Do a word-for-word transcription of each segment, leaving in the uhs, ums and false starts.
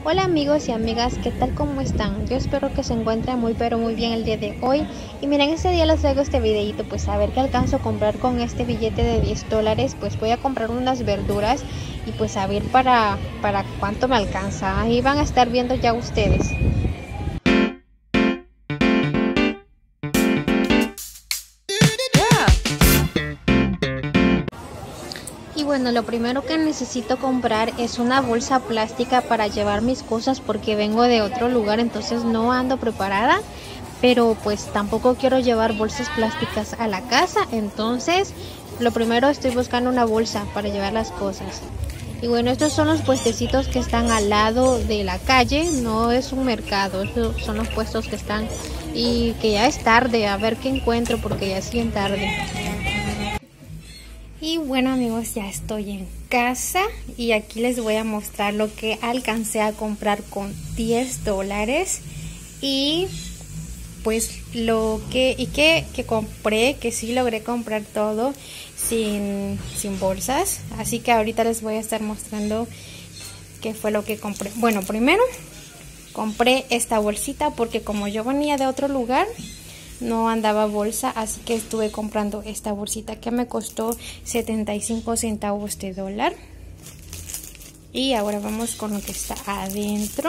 Hola amigos y amigas, ¿qué tal? ¿Cómo están? Yo espero que se encuentren muy pero muy bien el día de hoy. Y miren, este día les traigo este videito, pues a ver qué alcanzo a comprar con este billete de diez dólares. Pues voy a comprar unas verduras y pues a ver para, para cuánto me alcanza. Ahí van a estar viendo ya ustedes. Y bueno, lo primero que necesito comprar es una bolsa plástica para llevar mis cosas porque vengo de otro lugar, entonces no ando preparada, pero pues tampoco quiero llevar bolsas plásticas a la casa, entonces lo primero estoy buscando una bolsa para llevar las cosas. Y bueno, estos son los puestecitos que están al lado de la calle, no es un mercado, estos son los puestos que están y que ya es tarde, a ver qué encuentro porque ya es bien tarde. Y bueno amigos, ya estoy en casa y aquí les voy a mostrar lo que alcancé a comprar con diez dólares y pues lo que y que, que compré, que sí logré comprar todo sin, sin bolsas, así que ahorita les voy a estar mostrando qué fue lo que compré. Bueno, primero compré esta bolsita porque como yo venía de otro lugar no andaba bolsa, así que estuve comprando esta bolsita que me costó setenta y cinco centavos de dólar. Y ahora vamos con lo que está adentro.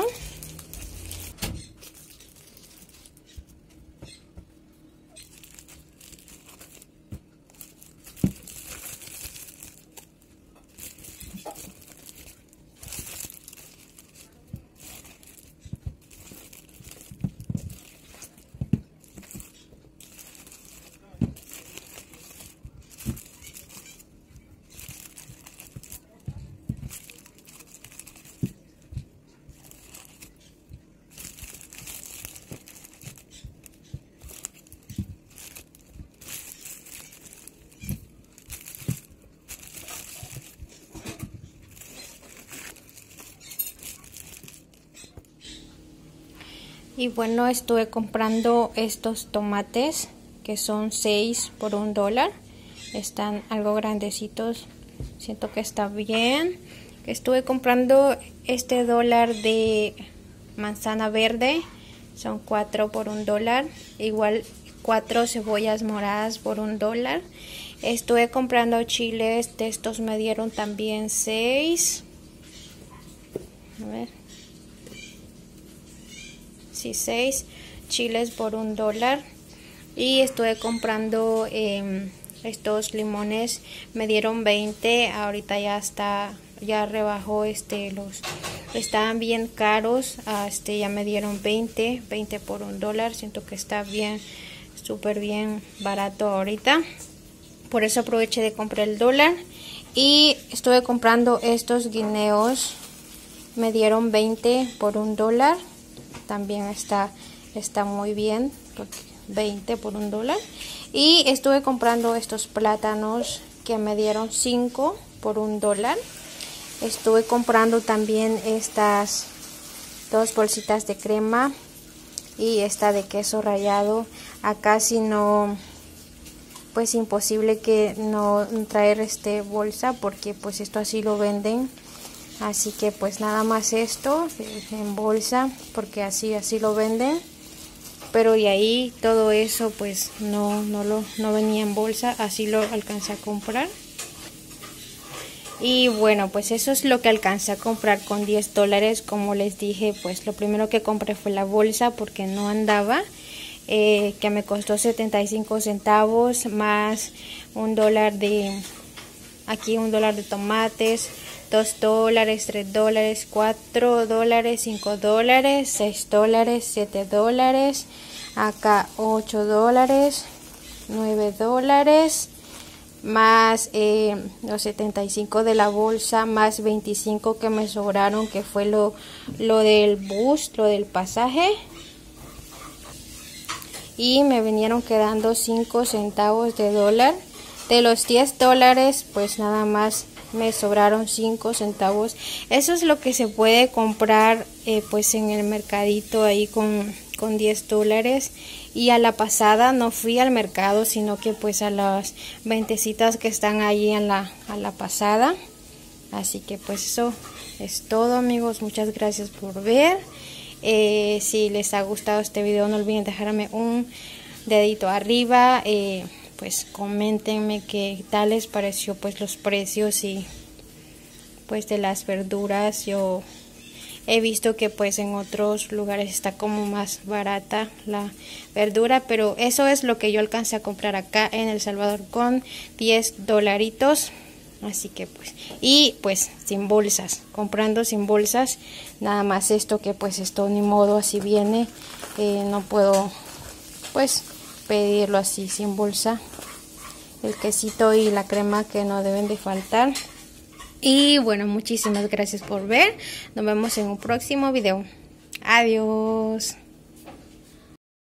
Y bueno, estuve comprando estos tomates que son seis por un dólar. Están algo grandecitos. Siento que está bien. Estuve comprando este dólar de manzana verde. Son cuatro por un dólar. Igual cuatro cebollas moradas por un dólar. Estuve comprando chiles. De estos me dieron también seis. A ver. Sí, seis chiles por un dólar. Y estuve comprando eh, estos limones, me dieron veinte. Ahorita ya está, ya rebajó este los, estaban bien caros. Este ya me dieron veinte, veinte por un dólar. Siento que está bien, súper bien barato ahorita. Por eso aproveché de comprar el dólar. Y estuve comprando estos guineos, me dieron veinte por un dólar. También está, está muy bien, veinte por un dólar. Y estuve comprando estos plátanos que me dieron cinco por un dólar. Estuve comprando también estas dos bolsitas de crema y esta de queso rallado. Acá si no, pues imposible que no traer este bolsa porque pues esto así lo venden. Así que pues nada más esto en bolsa porque así así lo venden, pero y ahí todo eso pues no no lo no venía en bolsa, así lo alcancé a comprar. Y bueno, pues eso es lo que alcancé a comprar con diez dólares. Como les dije, pues lo primero que compré fue la bolsa porque no andaba, eh, que me costó setenta y cinco centavos más un dólar de aquí un dólar de tomates, dos dólares, tres dólares, cuatro dólares, cinco dólares, seis dólares, siete dólares, acá ocho dólares, nueve dólares, más eh, los setenta y cinco de la bolsa, más veinticinco que me sobraron, que fue lo, lo del bus, lo del pasaje. Y me vinieron quedando cinco centavos de dólar. De los diez dólares, pues nada más me sobraron cinco centavos. Eso es lo que se puede comprar eh, pues en el mercadito ahí con, con diez dólares. Y a la pasada no fui al mercado, sino que pues a las ventecitas que están ahí en la, a la pasada. Así que pues eso es todo, amigos. Muchas gracias por ver. Eh, si les ha gustado este video, no olviden dejarme un dedito arriba. Eh, pues coméntenme qué tal les pareció pues los precios y pues de las verduras. Yo he visto que pues en otros lugares está como más barata la verdura, pero eso es lo que yo alcancé a comprar acá en El Salvador con diez dolaritos. Así que pues, y pues sin bolsas, comprando sin bolsas, nada más esto que pues esto ni modo, así viene. Eh, no puedo pues pedirlo así sin bolsa. El quesito y la crema que no deben de faltar. Y bueno, muchísimas gracias por ver. Nos vemos en un próximo video. Adiós.